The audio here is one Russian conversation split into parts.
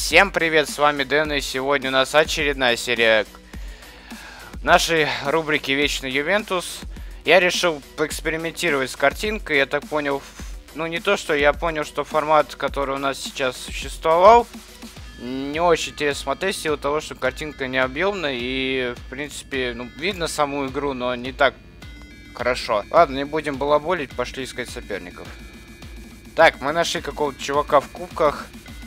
Всем привет, с вами Дэн, и сегодня у нас очередная серия нашей рубрики Вечный Ювентус. Я решил поэкспериментировать с картинкой, я так понял, ну не то, что я понял, что формат, который у нас сейчас существовал, не очень интересно смотреть, в силу того, что картинка не объемная и, в принципе, ну, видно саму игру, но не так хорошо. Ладно, не будем балаболить, пошли искать соперников. Так, мы нашли какого-то чувака в кубках.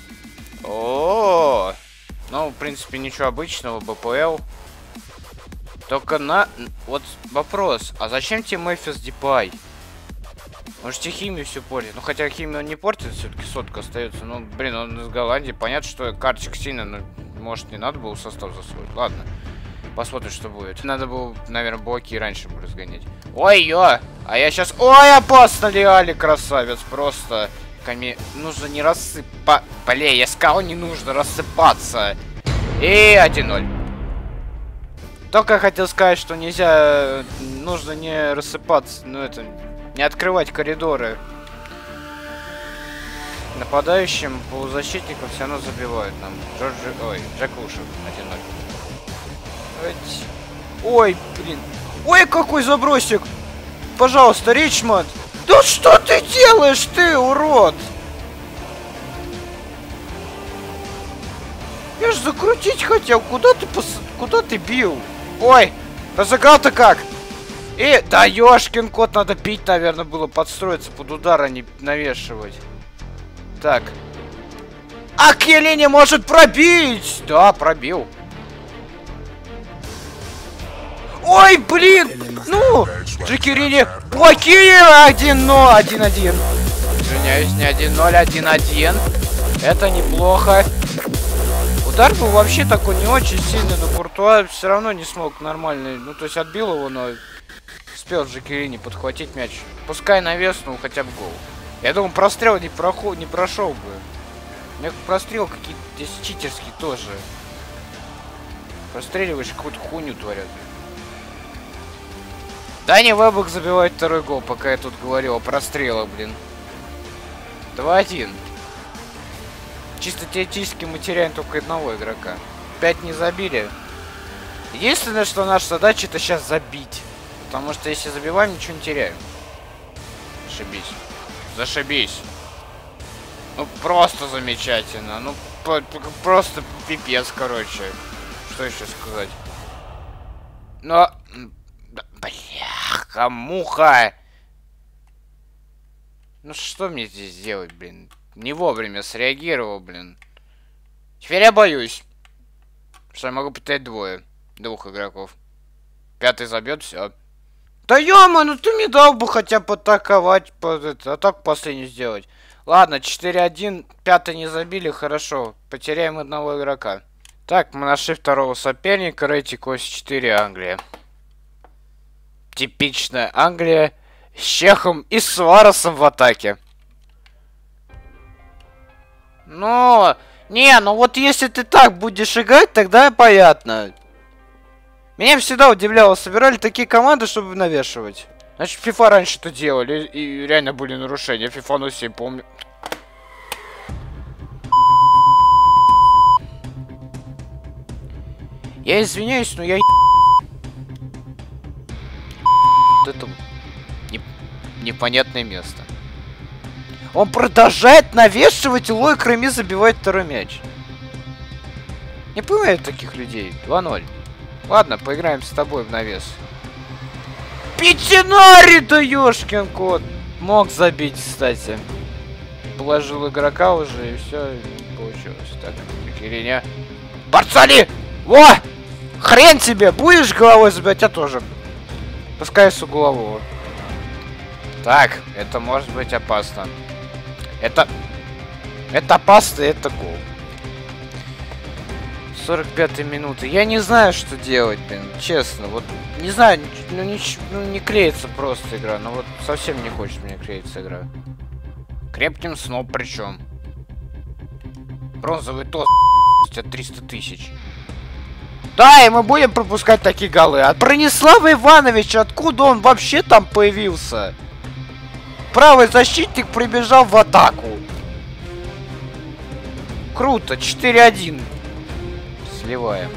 О, ну, в принципе, ничего обычного, БПЛ. Только вот вопрос, а зачем тебе Мемфис Депай? Можете химию все портить. Ну, хотя химию он не портит, все-таки сотка остается. Ну, блин, он из Голландии. Понятно, что карточек сильно, но, может, не надо было состав засвоить. Ладно, посмотрим, что будет. Надо было, наверное, блоки раньше бы разгонять. Ой-ё! А я сейчас... Ой, опасно ли, Али, красавец, просто... Нужно не рассыпать... Блин, я сказал, не нужно рассыпаться. И 1-0. Только хотел сказать, что нельзя... Нужно не рассыпаться, ну это... Не открывать коридоры. Нападающим, полузащитникам все равно забивают нам. Джек Лушев 1-0. Ой, блин. Ой, какой забросик! Пожалуйста, Ричмонд! Да что ты делаешь, ты, урод? Я ж закрутить хотел. Куда ты бил? Ой, разыграл-то как? Да ёшкин кот, надо бить, наверное, было подстроиться под удар, а не навешивать. Так. А Келли может пробить! Да, пробил. Ой, блин! Ну! Джекерини блокирует 1-1. Извиняюсь, не 1-0, 1-1. Это неплохо. Удар был вообще такой не очень сильный, но Куртуа все равно не смог нормально. Ну, то есть отбил его, но успел Джекерини подхватить мяч. Пускай навес, ну хотя бы гол. Я думаю, прострел не прошел бы. У меня прострел какие-то здесь читерские тоже. Простреливаешь, какую-то хуйню творят. Дани Вебек забивает второй гол, пока я тут говорил о прострелах, блин. 2-1. Чисто теоретически мы теряем только одного игрока. 5 не забили. Единственное, что наша задача, это сейчас забить. Потому что если забиваем, ничего не теряем. Зашибись. Зашибись. Ну, просто замечательно. Ну, просто пипец, короче. Что еще сказать? Но... Бляха-муха! Ну что мне здесь делать, блин? Не вовремя среагировал, блин. Теперь я боюсь, что я могу потерять двух игроков. Пятый забьет, все. Да ёма, ну ты мне дал бы хотя бы атаковать, а так последний сделать. Ладно, 4-1, пятый не забили, хорошо. Потеряем одного игрока. Так, мы нашли второго соперника, рейтинг 84, Англия. Типичная Англия с Чехом и Суаресом в атаке. Но... Не, ну вот если ты так будешь играть, тогда понятно. Меня всегда удивляло, собирали такие команды, чтобы навешивать. Значит, FIFA раньше это делали, и реально были нарушения. FIFA 07, помню. Я извиняюсь, но я... Это непонятное место. Он продолжает навешивать, и Лой Креми забивает второй мяч. Не понимаю таких людей. 2-0. Ладно, поиграем с тобой в навес. Пятинари, да ёшкин кот. Мог забить, кстати. Положил игрока уже, и все, получилось. Так, Кириня. Барцали! Во! Хрен тебе! Будешь головой забивать, я тоже. Пускай с углового. Так, это может быть опасно. Это опасно, это гол. 45-й минуты. Я не знаю, что делать, блин, честно. Вот, не знаю, ну не клеится просто игра. Ну вот совсем не хочет мне клеиться игра. Крепким сном причем. Бронзовый тост от 300 тысяч. Да, и мы будем пропускать такие голы. От Бронислава Ивановича, откуда он вообще там появился? Правый защитник прибежал в атаку. Круто, 4-1. Сливаем.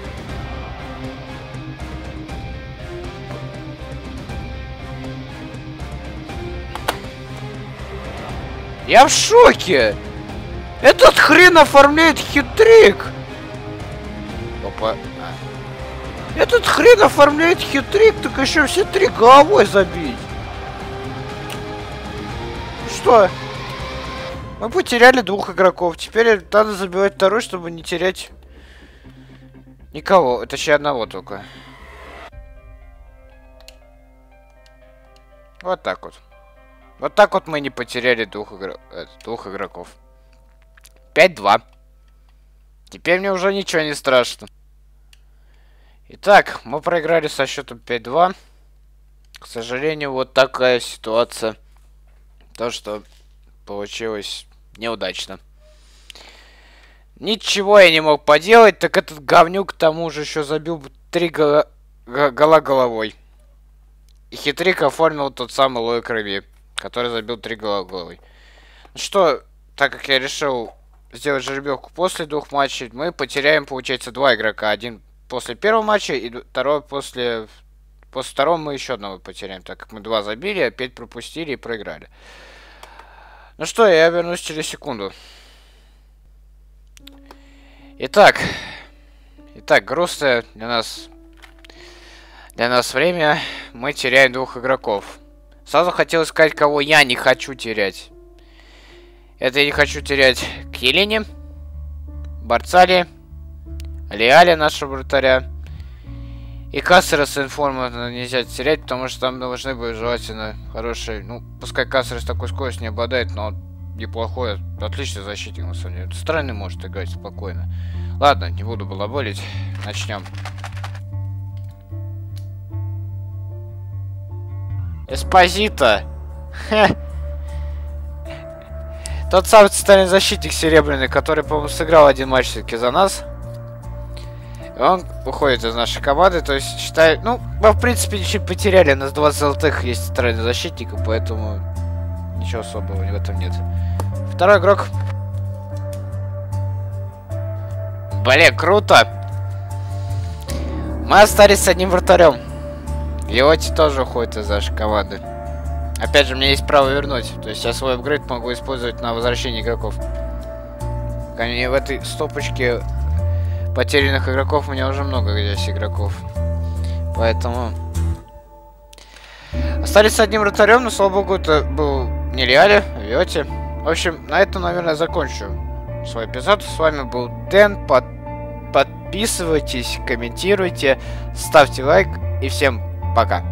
Я в шоке! Этот хрен оформляет хитрик! Опа. Этот хрен оформляет хитрик, так еще все 3 головой забить. Что? Мы потеряли 2 игроков. Теперь надо забивать 2-й, чтобы не терять никого. Точнее, 1 только. Вот так вот. Вот так вот мы не потеряли 2 игроков. 5-2. Теперь мне уже ничего не страшно. Итак, мы проиграли со счетом 5-2. К сожалению, вот такая ситуация. То, что получилось неудачно. Ничего я не мог поделать, так этот говнюк к тому же еще забил 3 гола головой. И хитрик оформил тот самый Лой Крови, который забил 3 гола головой. Что, так как я решил сделать жеребьевку после 2 матчей, мы потеряем, получается, 2 игрока. Один после первого матча и 2 после... После второго мы еще 1 потеряем, так как мы 2 забили, опять пропустили и проиграли. Ну что, я вернусь через секунду. Итак, грустное для нас время. Мы теряем 2 игроков. Сразу хотел сказать, кого я не хочу терять. Это я не хочу терять Килини, Барцали, Лиали, нашего вратаря. И Кассерас информа нельзя терять, потому что там должны быть желательно хорошие. Ну, пускай Кассерас такой скоростью не обладает, но он неплохой, отличный защитник на самом деле. Странный может играть спокойно. Ладно, не буду балаболить. Начнем. Эспозито. Тот самый центральный защитник серебряный, который, по-моему, сыграл 1 матч все-таки за нас. И он уходит из нашей команды, то есть считаю... Ну, мы, в принципе, ничего потеряли. У нас 2 золотых есть центральных защитников, поэтому ничего особого в этом нет. 2-й игрок. Блин, круто! Мы остались с 1 вратарем. Лиоти тоже уходит из нашей команды. Опять же, у меня есть право вернуть. То есть я свой апгрейд могу использовать на возвращение игроков. В этой стопочке потерянных игроков у меня уже много здесь игроков. Поэтому... Остались с 1 вратарем, но, слава богу, это был не Лиали, а Лиоти. В общем, на этом, наверное, закончу свой эпизод. С вами был Дэн. Подписывайтесь, комментируйте, ставьте лайк и всем пока.